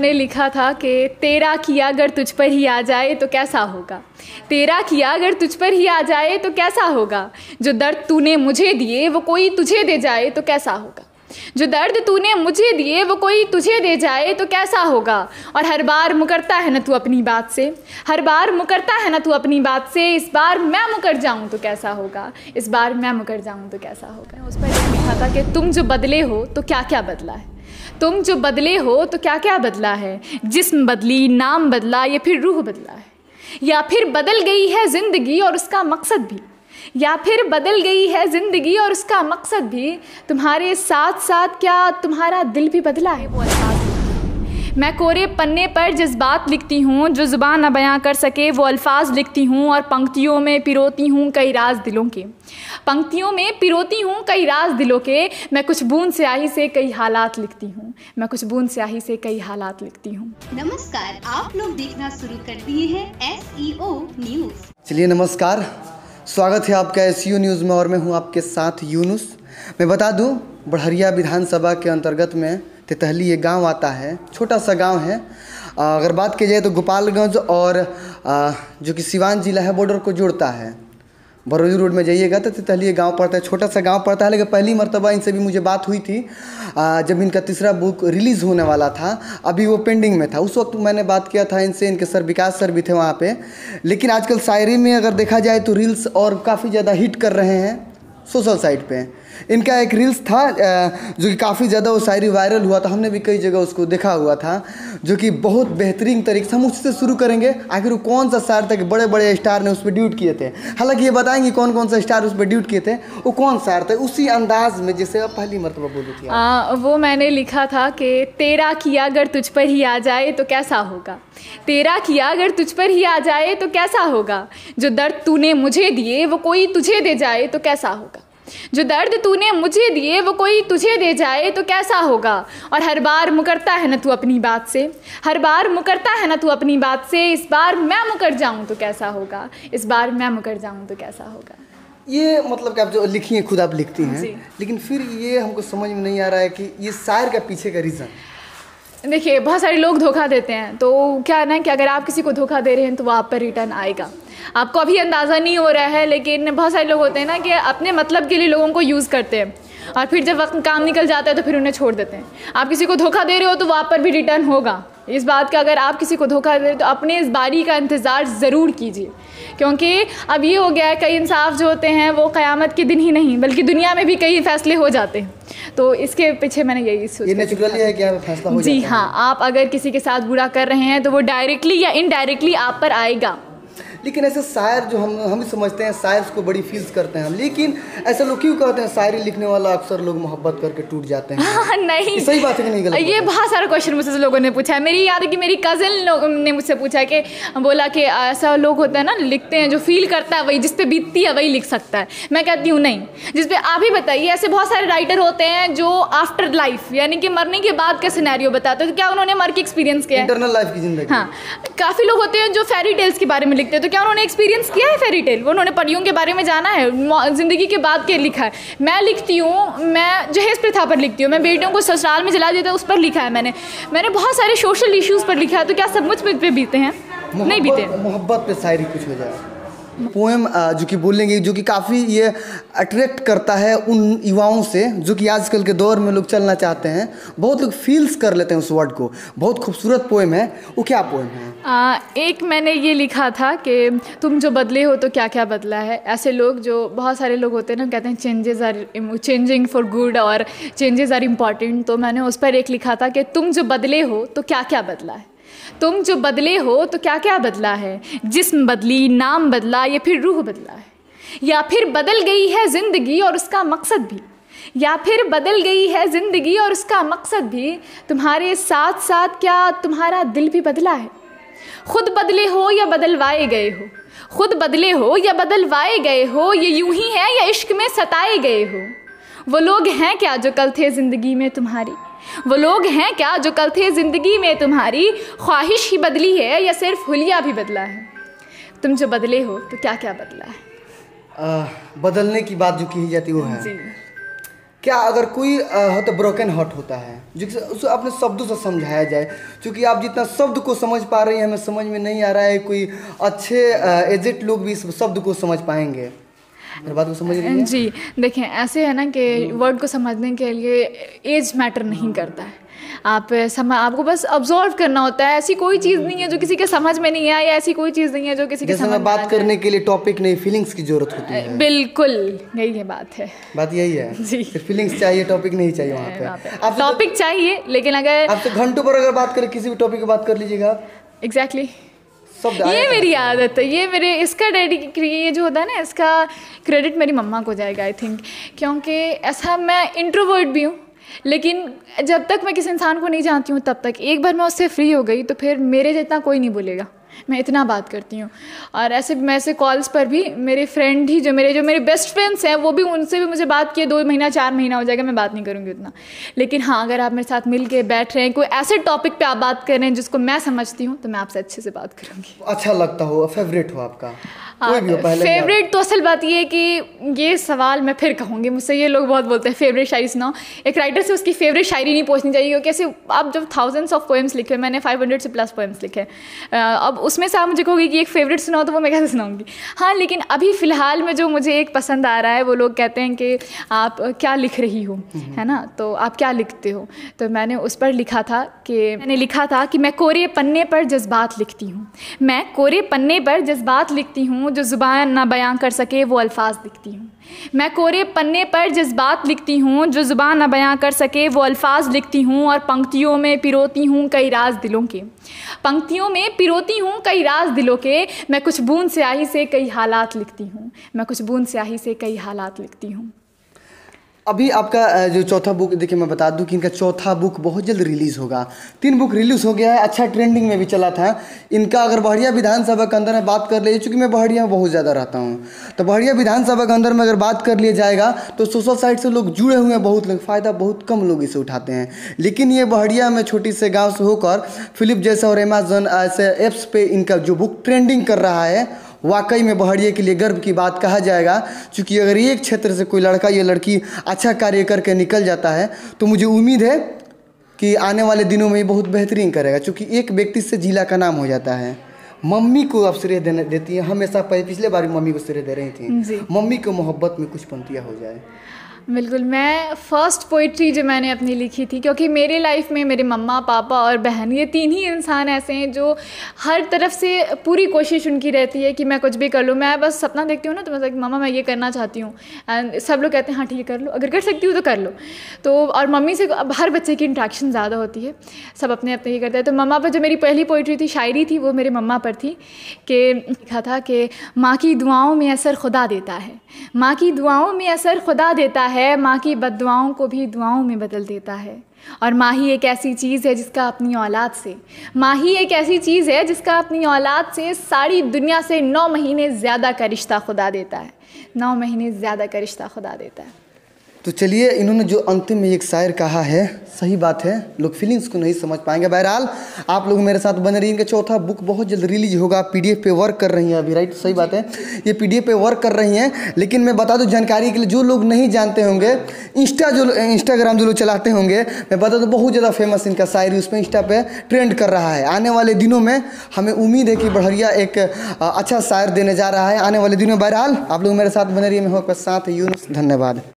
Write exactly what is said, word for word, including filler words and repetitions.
मैंने लिखा था कि तेरा किया अगर तुझ पर ही आ जाए तो कैसा होगा, तेरा किया अगर तुझ पर ही आ जाए तो कैसा होगा, जो दर्द तूने मुझे दिए वो कोई तुझे दे जाए तो कैसा होगा, जो दर्द तूने मुझे दिए वो कोई तुझे दे जाए तो कैसा होगा। और हर बार मुकरता है ना तू अपनी बात से, हर बार मुकरता है ना तू अपनी बात से, इस बार मैं मुकर जाऊं तो कैसा होगा, इस बार मैं मुकर जाऊं तो कैसा होगा। उस पर यह लिखा था कि तुम जो बदले हो तो क्या क्या बदला है, तुम जो बदले हो तो क्या क्या बदला है, जिस्म बदली, नाम बदला, या फिर रूह बदला है, या फिर बदल गई है ज़िंदगी और उसका मकसद भी, या फिर बदल गई है ज़िंदगी और उसका मकसद भी, तुम्हारे साथ साथ क्या तुम्हारा दिल भी बदला है। वो अल्फाज मैं कोरे पन्ने पर जज्बात लिखती हूँ, जो ज़ुबान न बयां कर सके वो अल्फाज लिखती हूँ, और पंक्तियों में पिरोती हूँ कई राज दिलों के, पंक्तियों में पिरोती हूँ कई राज दिलों के, मैं कुछ बूंद स्याही से कई हालात लिखती हूँ, मैं कुछ बूंद स्याही से कई हालात लिखती हूँ। नमस्कार, आप लोग देखना शुरू कर दिए हैं एस ई ओ न्यूज़। चलिए नमस्कार, स्वागत है आपका एस ई ओ न्यूज़ में और मैं हूं आपके साथ यूनुस। मैं बता दूं, बड़हरिया विधानसभा के अंतर्गत में तितहली ये गांव आता है, छोटा सा गांव है। अगर बात की जाए तो गोपालगंज और जो कि सिवान जिला है बॉर्डर को जोड़ता है। बरौली रोड में जाइएगा तो तितहली ये गाँव पड़ता है, छोटा सा गाँव पड़ता है। लेकिन पहली मरतबा इनसे भी मुझे बात हुई थी जब इनका तीसरा बुक रिलीज़ होने वाला था, अभी वो पेंडिंग में था। उस वक्त मैंने बात किया था इनसे, इनके सर विकास सर भी थे वहाँ पे। लेकिन आजकल शायरी में अगर देखा जाए तो रील्स और काफ़ी ज़्यादा हिट कर रहे हैं सोशल साइट पे। इनका एक रील्स था जो कि काफ़ी ज़्यादा वो शायरी वायरल हुआ था, हमने भी कई जगह उसको देखा हुआ था, जो कि बहुत बेहतरीन तरीके से। हम उससे शुरू करेंगे, आखिर वो कौन सा शायर था कि बड़े बड़े स्टार ने उस पर ड्यूट किए थे। हालांकि ये बताएंगे कौन कौन सा स्टार उस पर ड्यूट किए थे, वो कौन शायर थे, उसी अंदाज में जैसे आप पहली मरतबा बोली थी। आ, वो मैंने लिखा था कि तेरा किया अगर तुझ पर ही आ जाए तो कैसा होगा, तेरा किया अगर तुझ पर ही आ जाए तो कैसा होगा, जो दर्द तूने मुझे दिए वो कोई तुझे दे जाए तो कैसा होगा, जो दर्द तूने मुझे दिए वो कोई तुझे दे जाए तो कैसा होगा। और हर बार मुकरता है ना तू अपनी बात से, हर बार मुकरता है ना तू अपनी बात से, इस बार मैं मुकर जाऊं तो कैसा होगा, इस बार मैं मुकर जाऊं तो कैसा होगा। ये मतलब कि आप जो लिखी हैं खुद आप लिखती हैं, लेकिन फिर ये हमको समझ में नहीं आ रहा है कि ये शायर का पीछे का रीज़न। देखिए, बहुत सारे लोग धोखा देते हैं, तो क्या है ना कि अगर आप किसी को धोखा दे रहे हैं तो वो आप पर रिटर्न आएगा। आपको अभी अंदाज़ा नहीं हो रहा है, लेकिन बहुत सारे लोग होते हैं ना कि अपने मतलब के लिए लोगों को यूज़ करते हैं, और फिर जब वक्त काम निकल जाता है तो फिर उन्हें छोड़ देते हैं। आप किसी को धोखा दे रहे हो तो वो आप पर भी रिटर्न होगा। इस बात का अगर आप किसी को धोखा दे रहे हो तो अपने इस बारी का इंतज़ार ज़रूर कीजिए, क्योंकि अब ये हो गया है कई इंसाफ जो होते हैं वो क़यामत के दिन ही नहीं बल्कि दुनिया में भी कई फैसले हो जाते हैं। तो इसके पीछे मैंने यही सोचा, ये नेचुरली है कि फैसला हो जी हाँ, आप अगर किसी के साथ बुरा कर रहे हैं तो वो डायरेक्टली या इनडायरेक्टली आप पर आएगा। लेकिन ऐसे शायर जो हम हम ही समझते हैं शायर को बड़ी फील्स करते हैं हम, लेकिन ऐसे लोग क्यों कहते हैं शायरी लिखने वाला अक्सर लोग मोहब्बत करके टूट जाते हैं? हाँ, नहीं, सही बात है कि नहीं गलत? ये बहुत सारा क्वेश्चन मुझसे लोगों ने पूछा है। मेरी याद है कि मेरी कज़न लोग ने मुझसे पूछा कि बोला कि ऐसा लोग होता है ना, लिखते हैं जो फील करता है वही, जिस पे बीतती है वही लिख सकता है। मैं कहती हूँ नहीं, जिस पे आप ही बताइए। ऐसे बहुत सारे राइटर होते हैं जो आफ्टर लाइफ यानी कि मरने के बाद का सिनेरियो बताते हैं, तो क्या उन्होंने मर के एक्सपीरियंस किया है, इंटरनल लाइफ की जिंदगी। हाँ, काफ़ी लोग होते हैं जो फेरी टेल्स के बारे में लिखते हैं, तो क्या उन्होंने एक्सपीरियंस किया है फेरी टेल, वो उन्होंने परियों के बारे में जाना है, ज़िंदगी के बाद के लिखा है। मैं लिखती हूँ, मैं जहेज प्रथा पर लिखती हूँ, मैं बेटियों को ससुराल में जला देता है उस पर लिखा है मैंने मैंने बहुत सारे सोशल इश्यूज़ पर लिखा है। तो क्या सब मुझ पे बीते हैं? नहीं बीते। मोहब्बत पे शायरी कुछ हो जाए, पोएम जो कि बोलेंगे, जो कि काफ़ी ये अट्रैक्ट करता है उन युवाओं से जो कि आजकल के दौर में लोग चलना चाहते हैं। बहुत लोग फील्स कर लेते हैं उस वर्ड को। बहुत खूबसूरत पोएम है। वो क्या पोएम है? आ, एक मैंने ये लिखा था कि तुम जो बदले हो तो क्या क्या बदला है। ऐसे लोग जो बहुत सारे लोग होते हैं ना, कहते हैं changes are changing for good और चेंजेस आर इम्पॉर्टेंट। तो मैंने उस पर एक लिखा था कि तुम जो बदले हो तो क्या क्या बदला है, तुम जो बदले हो तो क्या क्या बदला है, जिस्म बदली, नाम बदला, या फिर रूह बदला है, या फिर बदल गई है ज़िंदगी और उसका मकसद भी, या फिर बदल गई है ज़िंदगी और उसका मकसद भी, तुम्हारे साथ साथ क्या तुम्हारा दिल भी बदला है। खुद बदले हो या बदलवाए गए हो, खुद बदले हो या बदलवाए गए हो, ये यूं ही है या इश्क में सताए गए हो। वो लोग हैं क्या जो कल थे ज़िंदगी में तुम्हारी, वो लोग हैं क्या जो कल थे ज़िंदगी में तुम्हारी, ख्वाहिश ही बदली है या सिर्फ हुलिया भी बदला है। तुम जो बदले हो तो क्या क्या बदला है। आ, बदलने की बात जो की जाती वो है जी। क्या अगर कोई होता ब्रोकन हार्ट होता है जिसे उसे अपने शब्दों से समझाया जाए, क्योंकि आप जितना शब्द को समझ पा रही हैं हमें समझ में नहीं आ रहा है कोई अच्छे एजेड लोग भी इस शब्द को समझ पाएंगे। मेरी बात को समझ रही हैं? जी देखें, ऐसे है ना कि वर्ड को समझने के लिए एज मैटर नहीं करता है। आप सम आपको बस ऑब्जर्व करना होता है। ऐसी कोई चीज़ नहीं है जो किसी के समझ में नहीं आए, या ऐसी कोई चीज़ नहीं है जो किसी के समझ में बात करने के लिए टॉपिक नहीं, फीलिंग्स की जरूरत होती है। बिल्कुल यही है बात है, बात यही है जी। फीलिंग्स चाहिए, टॉपिक नहीं चाहिए वहाँ पे। आप टॉपिक चाहिए, लेकिन अगर आप तो घंटों पर अगर बात करें किसी भी टॉपिक की बात कर लीजिएगा आप। एग्जैक्टली ये मेरी आदत है, ये मेरे इसका डेडिक ये जो होता है ना, इसका क्रेडिट मेरी मम्मा को जाएगा आई थिंक, क्योंकि ऐसा मैं इंट्रोवर्ट भी हूँ, लेकिन जब तक मैं किसी इंसान को नहीं जानती हूँ तब तक, एक बार मैं उससे फ्री हो गई तो फिर मेरे जितना कोई नहीं बोलेगा। मैं इतना बात करती हूँ। और ऐसे मैं ऐसे कॉल्स पर भी मेरे फ्रेंड ही जो मेरे जो मेरे बेस्ट फ्रेंड्स हैं वो भी, उनसे भी मुझे बात किए दो महीना चार महीना हो जाएगा, मैं बात नहीं करूँगी उतना। लेकिन हाँ, अगर आप मेरे साथ मिल के बैठ रहे हैं, कोई ऐसे टॉपिक पे आप बात कर रहे हैं जिसको मैं समझती हूँ, तो मैं आपसे अच्छे से बात करूँगी। अच्छा लगता हो, फेवरेट हो आपका? हाँ, फेवरेट तो असल बात ये है कि ये सवाल मैं फिर कहूँगी, मुझसे ये लोग बहुत बोलते हैं फेवरेट शायरी सुनाओ। एक राइटर से उसकी फेवरेट शायरी नहीं पूछनी चाहिए, क्योंकि ऐसे आप जब थाउजेंड्स ऑफ पोएम्स लिखे, मैंने फाइव हंड्रेड से प्लस पोएम्स लिखे, अब उसमें से आप मुझे कहोगे कि एक फेवरेट सुनाओ, तो वो मैं कैसे सुनाऊंगी। हाँ, लेकिन अभी फ़िलहाल में जो मुझे एक पसंद आ रहा है, वो लोग कहते हैं कि आप क्या लिख रही हो, है ना, तो आप क्या लिखते हो। तो मैंने उस पर लिखा था कि मैंने लिखा था कि मैं कोरे पन्ने पर जज्बात लिखती हूँ, मैं कोरे पन्ने पर जज्बात लिखती हूँ, जो ज़ुबान ना बयां कर सके वो अल्फाज लिखती हूँ। मैं कोरे पन्ने पर जज्बात लिखती हूँ, जो ज़ुबान ना बयां कर सके वो अल्फाज लिखती हूँ, और पंक्तियों में पिरोती हूँ कई राज दिलों के, पंक्तियों में पिरोती हूँ कई राज दिलों के। मैं कुछ बूंद स्याही से कई हालात लिखती हूँ, मैं कुछ बूंद स्याही से कई हालात लिखती हूँ। अभी आपका जो चौथा बुक, देखिए मैं बता दूं कि इनका चौथा बुक बहुत जल्द रिलीज़ होगा। तीन बुक रिलीज़ हो गया है, अच्छा ट्रेंडिंग में भी चला था इनका। अगर बहरिया विधानसभा के अंदर में बात कर लीजिए, चूँकि मैं बहरिया में बहुत ज़्यादा रहता हूँ, तो बहरिया विधानसभा के अंदर में अगर बात कर लिया जाएगा तो सोशल साइट से लोग जुड़े हुए हैं, बहुत लोग फ़ायदा बहुत कम लोग इसे उठाते हैं। लेकिन ये बहरिया में छोटी से गाँव से होकर फिलिप जैसे और अमेजन ऐसे ऐप्स पे इनका जो बुक ट्रेंडिंग कर रहा है, वाकई में बहरिया के लिए गर्व की बात कहा जाएगा। क्योंकि अगर एक क्षेत्र से कोई लड़का या लड़की अच्छा कार्य करके निकल जाता है तो मुझे उम्मीद है कि आने वाले दिनों में ये बहुत बेहतरीन करेगा। क्योंकि एक व्यक्ति से जिला का नाम हो जाता है। मम्मी को आप श्रेय देने देती हैं, हमेशा पिछले बार भी मम्मी को श्रेय दे रही थी। मम्मी को मोहब्बत में कुछ पंक्तियाँ हो जाए। बिल्कुल, मैं फ़र्स्ट पोइट्री जो मैंने अपनी लिखी थी, क्योंकि मेरे लाइफ में मेरे मम्मा पापा और बहन, ये तीन ही इंसान ऐसे हैं जो हर तरफ से पूरी कोशिश उनकी रहती है कि मैं कुछ भी कर लूँ। मैं बस सपना देखती हूँ ना, तो मैं लाइक मम्मा मैं ये करना चाहती हूँ, एंड सब लोग कहते हैं हाँ ठीक है कर लो, अगर कर सकती हूँ तो कर लो। तो और मम्मी से अब हर बच्चे की इंट्रैक्शन ज़्यादा होती है, सब अपने अपने ये करते हैं। तो मम्मा पर जो मेरी पहली पोइट्री थी, शायरी थी, वो मेरे मम्मा पर थी कि लिखा था कि माँ की दुआओं में असर खुदा देता है, माँ की दुआओं में असर खुदा देता है, माँ की बद्दुआओं को भी दुआओं में बदल देता है। और माँ ही एक ऐसी चीज़ है जिसका अपनी औलाद से, माँ ही एक ऐसी चीज़ है जिसका अपनी औलाद से सारी दुनिया से नौ महीने ज़्यादा का रिश्ता खुदा देता है, नौ महीने ज़्यादा का रिश्ता खुदा देता है। तो चलिए, इन्होंने जो अंतिम में एक शायर कहा है, सही बात है, लोग फीलिंग्स को नहीं समझ पाएंगे। बहरहाल आप लोग मेरे साथ बने रहिए। इनका चौथा बुक बहुत जल्द रिलीज होगा। पीडीएफ पे वर्क कर रही हैं अभी, राइट? सही बात है, ये पीडीएफ पे वर्क कर रही हैं। लेकिन मैं बता दूं जानकारी के लिए, जो लोग नहीं जानते होंगे, इंस्टा जो इंस्टाग्राम जो लोग चलाते होंगे, मैं बता दूं बहुत ज़्यादा फेमस इनका शायरी उस पर इंस्टा पे ट्रेंड कर रहा है। आने वाले दिनों में हमें उम्मीद है कि बहरिया एक अच्छा शायर देने जा रहा है आने वाले दिनों में। बहरहाल आप लोग मेरे साथ बने रहिए। मैं हूँ आपके साथ यूनुस, धन्यवाद।